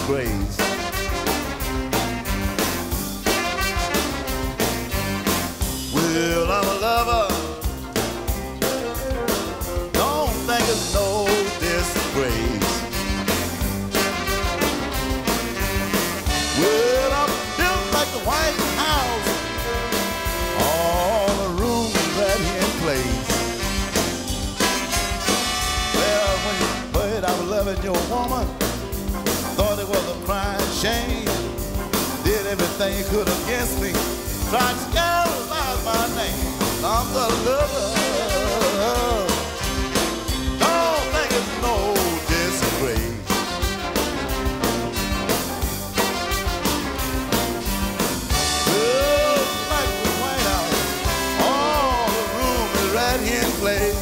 disgrace. Well, I'm a lover. Don't think it's no disgrace. Well, I'm built like the White House. All the rooms right here in place. Well, when you heard I was loving your woman, thought it was a crying shame. Did everything you could against me. Tried to scandalize my name. I'm the lover. Don't think it's no disgrace. Well, like the White House, all the room is right here in place.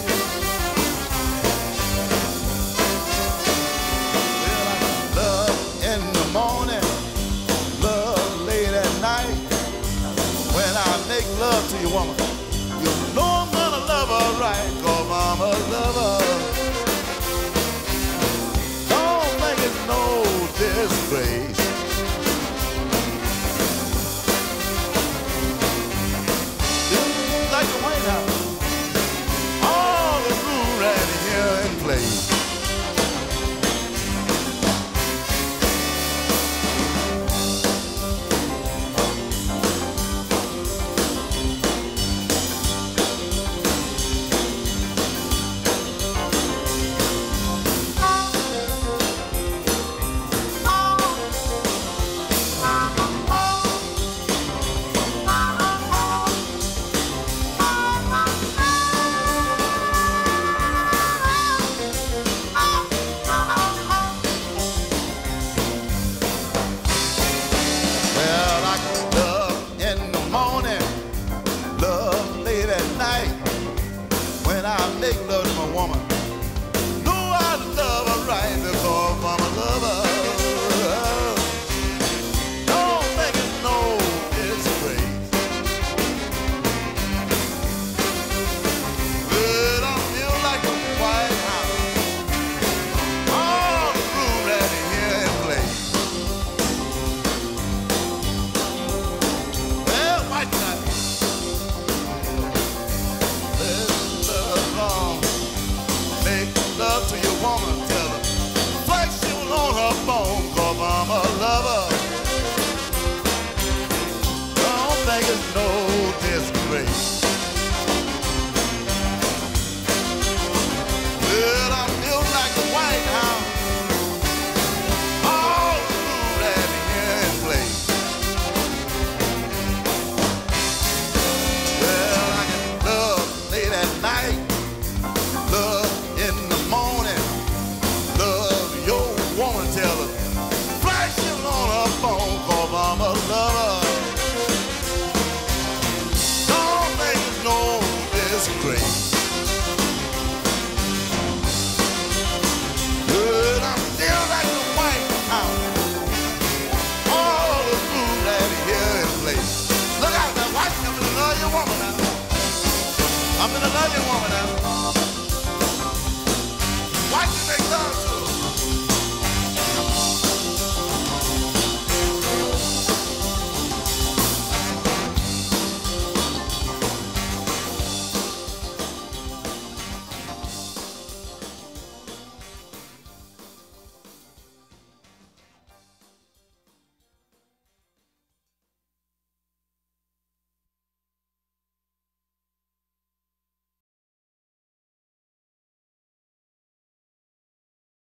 Well, I love in the morning, love late at night. When I make love to your woman, you know I'm gonna love her right, 'cause I'm a lover. Don't think it's no disgrace. Just like the White House, all the room right here in place. I'm gonna love you, woman, now.